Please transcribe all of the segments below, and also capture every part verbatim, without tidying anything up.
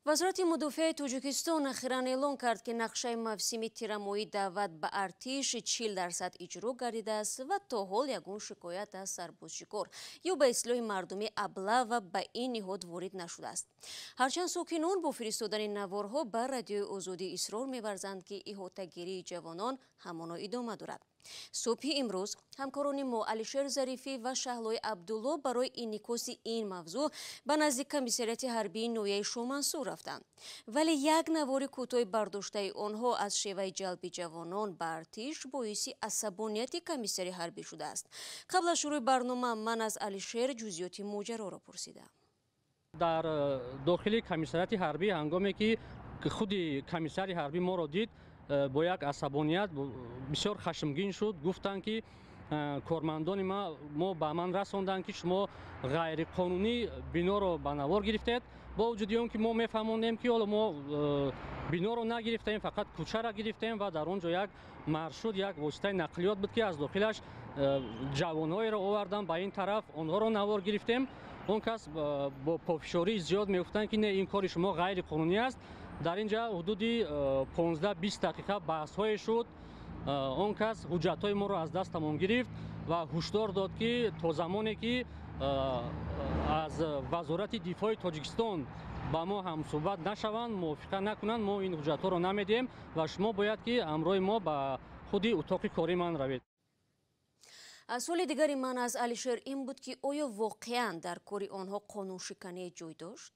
вазорати мудофиаи Тоҷикистон ахиран эълон кард, ки нақшаи мавсими тирамоӣ даъват ба артиш чил дарсад иҷро гардидааст ва то ҳол ягон шикоят аз сарбозшикор ё ба ислоҳи мардуми аблава ба ин ниҳод ворид нашудааст. ҳарчанд сокинон бо фиристодани наворҳо ба Радиои Озодӣ исрор меварзанд, ки иҳотагирии ҷавонон ҳамоно идома дорад. субҳи имрӯз ҳамкорони мо Алишер Зарифӣ ва Шаҳлои Абдулло барои инъикоси ин мавзӯъ ба назди комиссарияти ҳарбии ноҳияи Шомансур рафтанд. вале як навори кӯтоҳи бардоштаи онҳо аз шеваи ҷалби ҷавонон ба артиш боиси асабонияти комиссари ҳарбӣ шудааст. қабл аз шурӯъи барнома ман аз Алишер ҷузъиёти моҷароро пурсидам. дар дохили комиссарияти ҳарбӣ ҳангоме ки худи комиссари ҳарбӣ моро дид, бо як асабоният бисёр хашмгин шуд. Гуфтанд, ки кормандони мо ба ман расонданд, ки шумо ғайриқонунӣ биноро ба навор гирифтед, бо вуҷуди он ки мо мефаҳмондем, ки ҳоло мо биноро нагирифтем, фақат кӯчаро гирифтем ва дар он ҷо як маршрут, як воситаи нақлиёт буд, ки аз дохилаш ҷавонҳоеро овардам ба ин тараф, онҳоро навор гирифтем. он кас бо пофишории зиёд мегуфтанд, ки не, ин кори шумо ғайриқонунӣ аст. дар ин ҷо ҳудуди понздаҳ бист дақиқа баҳсҳое шуд. он кас ҳуҷҷатҳои моро аз дастамон гирифт ва ҳушдор дод, ки то замоне ки аз вазорати дифои Тоҷикистон ба мо ҳамсӯҳбат нашаванд, мувофиқа накунанд, мо ин ҳуҷҷатҳоро намедиҳем ва шумо бояд, ки ҳамроҳи мо ба худи утоқи кори ман равед. аз суоли дигари ман аз Алишер ин буд, ки оё воқеан дар кори онҳо қонуншиканӣ ҷой дошт?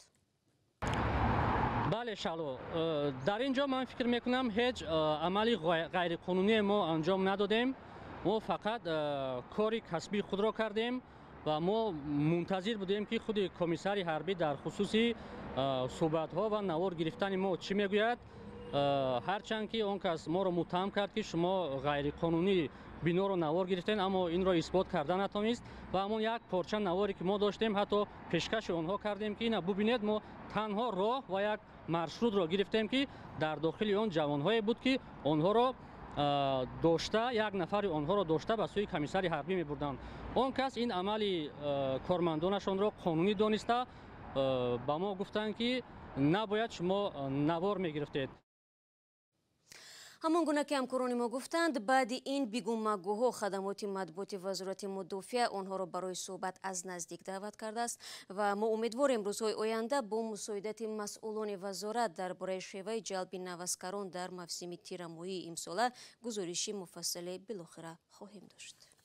бале Шаҳло, дар ин ҷо ман фикр мекунам ҳеҷ амали ғайриқонуние мо анҷом надодем. мо фақат кори касбии худро кардем ва мо мунтазир будем, ки худи комиссари ҳарбӣ дар хусуси суҳбатҳо ва навор гирифтани мо чӣ мегӯяд. ҳарчанд ки он кас моро муттаҳам кард, ки шумо ғайриқонунӣ биноро навор гирифтем, аммо инро исбот карда натонист ва ҳамон як порча наворе ки мо доштем, ҳатто пешкаши онҳо кардем, ки ина бубинед, мо танҳо роҳ ва як маршрутро гирифтем, ки дар дохили он ҷавонҳое буд, ки онҳоро дошта, як нафари онҳоро дошта ба сӯи комиссари ҳарбӣ мебурданд. он кас ин амали кормандонашонро қонунӣ дониста ба мо гуфтанд, ки набояд шумо навор мегирифтед. ҳамон гуна ки ҳамкорони мо гуфтанд, баъди ин бигумагӯҳо хадамоти матбуоти вазорати мудофиа онҳоро барои суҳбат аз наздик даъват кардааст ва мо умедворем рӯзҳои оянда бо мусоидати масъулони вазорат дар бораи шеваи ҷалби навазкарон дар мавсими тирамоҳии имсола гузориши муфассале билохира хоҳем дошт.